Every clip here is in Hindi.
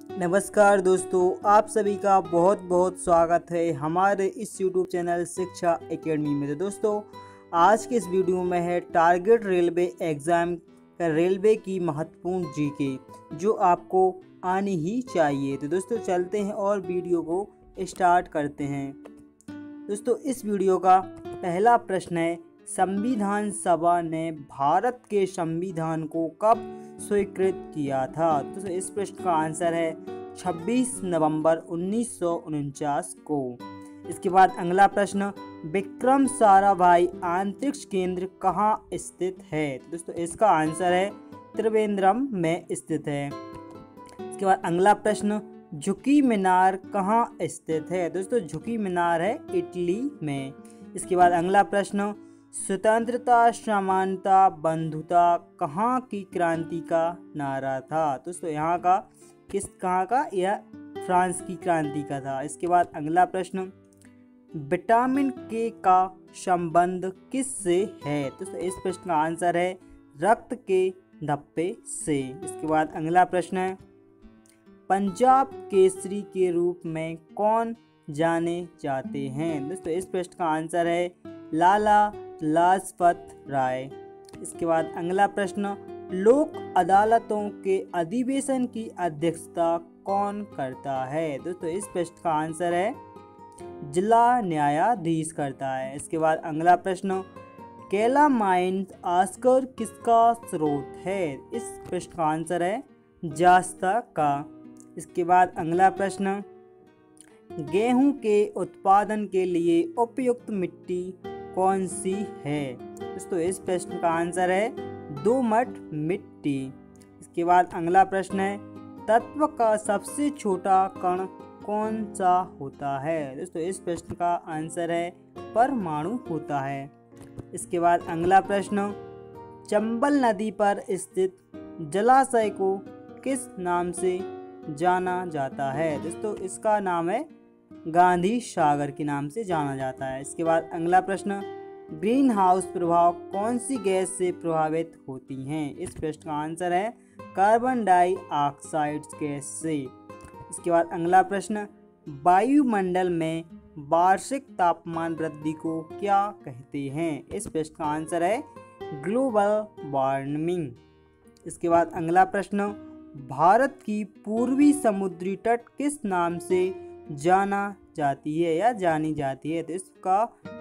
नमस्कार दोस्तों, आप सभी का बहुत बहुत स्वागत है हमारे इस YouTube चैनल शिक्षा एकेडमी में। तो दोस्तों, आज के इस वीडियो में है टारगेट रेलवे एग्ज़ाम का रेलवे की महत्वपूर्ण जीके जो आपको आनी ही चाहिए। तो दोस्तों चलते हैं और वीडियो को स्टार्ट करते हैं। दोस्तों इस वीडियो का पहला प्रश्न है, संविधान सभा ने भारत के संविधान को कब स्वीकृत किया था? तो इस प्रश्न का आंसर है 26 नवंबर 1949 को। इसके बाद अगला प्रश्न, विक्रम साराभाई अंतरिक्ष केंद्र कहाँ स्थित है? दोस्तों इसका आंसर है त्रिवेंद्रम में स्थित है। इसके बाद अगला प्रश्न, झुकी मीनार कहाँ स्थित है? दोस्तों झुकी मीनार है इटली में। इसके बाद अगला प्रश्न, स्वतंत्रता समानता बंधुता कहाँ की क्रांति का नारा था? दोस्तों यहाँ का कहाँ का? यह फ्रांस की क्रांति का था। इसके बाद अगला प्रश्न, विटामिन के का संबंध किस से है? दोस्तों इस प्रश्न का आंसर है रक्त के धब्बे से। इसके बाद अगला प्रश्न है, पंजाब केसरी के रूप में कौन जाने जाते हैं? दोस्तों इस प्रश्न का आंसर है लाला लाजपत राय। इसके बाद अगला प्रश्न, लोक अदालतों के अधिवेशन की अध्यक्षता कौन करता है? दोस्तों इस प्रश्न का आंसर है जिला न्यायाधीश करता है। इसके बाद अगला प्रश्न, कैलामाइन आस्कर किसका स्रोत है? इस प्रश्न का आंसर है जास्ता का। इसके बाद अगला प्रश्न, गेहूं के उत्पादन के लिए उपयुक्त मिट्टी कौन सी है? दोस्तों इस प्रश्न का आंसर है दोमट मिट्टी। इसके बाद अगला प्रश्न है, तत्व का सबसे छोटा कण कौन सा होता है? दोस्तों इस प्रश्न का आंसर है परमाणु होता है। इसके बाद अगला प्रश्न, चंबल नदी पर स्थित जलाशय को किस नाम से जाना जाता है? दोस्तों इसका नाम है गांधी सागर के नाम से जाना जाता है। इसके बाद अगला प्रश्न, ग्रीन हाउस प्रभाव कौन सी गैस से प्रभावित होती हैं? इस प्रश्न का आंसर है कार्बन डाइऑक्साइड गैस से। इसके बाद अगला प्रश्न, वायुमंडल में वार्षिक तापमान वृद्धि को क्या कहते हैं? इस प्रश्न का आंसर है ग्लोबल वार्मिंग। इसके बाद अगला प्रश्न, भारत की पूर्वी समुद्री तट किस नाम से जाना जाती है या जानी जाती है? तो इसका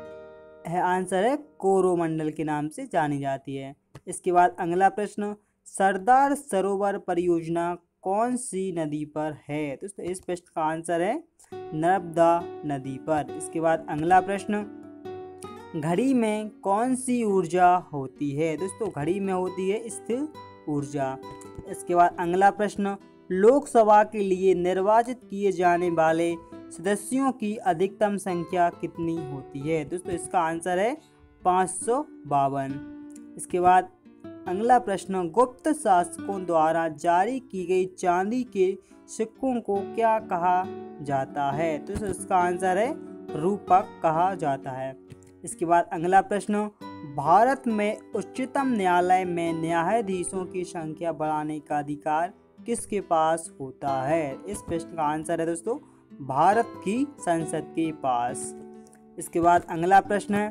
आंसर है कोरोमंडल के नाम से जानी जाती है। इसके बाद अगला प्रश्न, सरदार सरोवर परियोजना कौन सी नदी पर है? दोस्तों इस प्रश्न का आंसर है नर्मदा नदी पर। इसके बाद अगला प्रश्न, घड़ी में कौन सी ऊर्जा होती है? दोस्तों घड़ी में होती है स्थिर ऊर्जा। इसके बाद अगला प्रश्न, लोकसभा के लिए निर्वाचित किए जाने वाले सदस्यों की अधिकतम संख्या कितनी होती है? दोस्तों इसका आंसर है 552। इसके बाद अगला प्रश्न, गुप्त शासकों द्वारा जारी की गई चांदी के सिक्कों को क्या कहा जाता है? तो इसका आंसर है रूपक कहा जाता है। इसके बाद अगला प्रश्न, भारत में उच्चतम न्यायालय में न्यायाधीशों की संख्या बढ़ाने का अधिकार किसके पास होता है? इस प्रश्न का आंसर है दोस्तों भारत की संसद के पास। इसके बाद अगला प्रश्न है,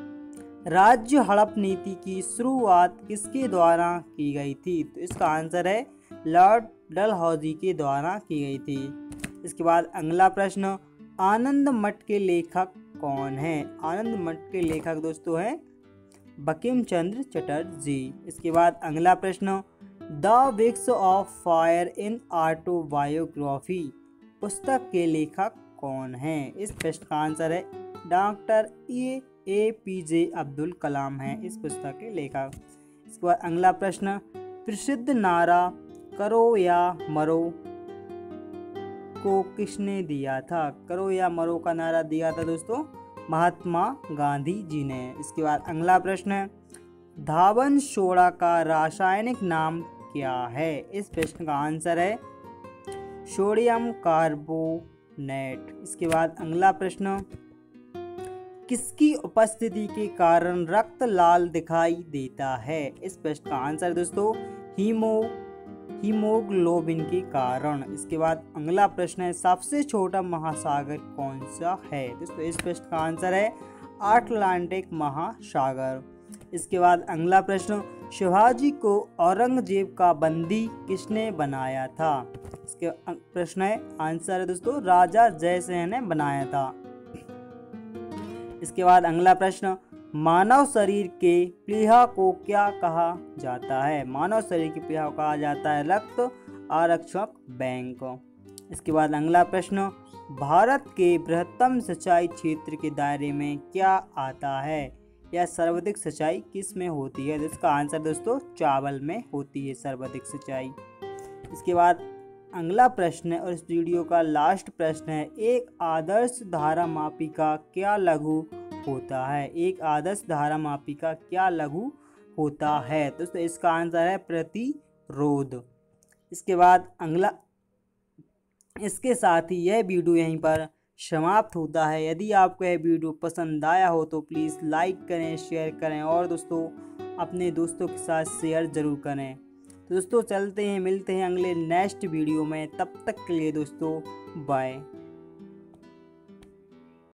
राज्य हड़प नीति की शुरुआत किसके द्वारा की गई थी? तो इसका आंसर है लॉर्ड डलहौजी के द्वारा की गई थी। इसके बाद अगला प्रश्न, आनंद मठ के लेखक कौन है? आनंद मठ के लेखक दोस्तों हैं बंकिम चंद्र चटर्जी। इसके बाद अगला प्रश्न, the wings of fire in autobiography पुस्तक के लेखक कौन हैं? इस प्रश्न का आंसर है डॉक्टर APJ अब्दुल कलाम हैं इस पुस्तक के लेखक। इसके बाद अगला प्रश्न, प्रसिद्ध नारा करो या मरो को किसने दिया था? करो या मरो का नारा दिया था दोस्तों महात्मा गांधी जी ने। इसके बाद अगला प्रश्न है, धावन सोडा का रासायनिक नाम क्या है? इस प्रश्न का आंसर है सोडियम कार्बोनेट। इसके बाद अगला प्रश्न, किसकी उपस्थिति के कारण रक्त लाल दिखाई देता है? इस प्रश्न का आंसर दोस्तों हीमोग्लोबिन के कारण। इसके बाद अगला प्रश्न है, सबसे छोटा महासागर कौन सा है? दोस्तों इस प्रश्न का आंसर है अटलांटिक महासागर। इसके बाद अगला प्रश्न, शिवाजी को औरंगजेब का बंदी किसने बनाया था? इसके प्रश्न है आंसर है दोस्तों राजा जयसिंह ने बनाया था। इसके बाद अगला प्रश्न, मानव शरीर के प्लीहा को क्या कहा जाता है? मानव शरीर के प्लीहा को कहा जाता है रक्त आरक्षक बैंक। इसके बाद अगला प्रश्न, भारत के बृहत्तम सिंचाई क्षेत्र के दायरे में क्या आता है? यह सर्वाधिक सिंचाई किस में होती है? इसका आंसर दोस्तों चावल में होती है सर्वाधिक सिंचाई। इसके बाद अगला प्रश्न है और इस वीडियो का लास्ट प्रश्न है, एक आदर्श धारा मापी का क्या लघु होता है? एक आदर्श धारा मापी का क्या लघु होता है? दोस्तों इसका आंसर है प्रतिरोध। इसके बाद अगला, इसके साथ ही यह वीडियो यहीं पर समाप्त होता है। यदि आपको यह वीडियो पसंद आया हो तो प्लीज़ लाइक करें, शेयर करें और दोस्तों अपने दोस्तों के साथ शेयर ज़रूर करें। तो दोस्तों चलते हैं, मिलते हैं अगले नेक्स्ट वीडियो में। तब तक के लिए दोस्तों बाय।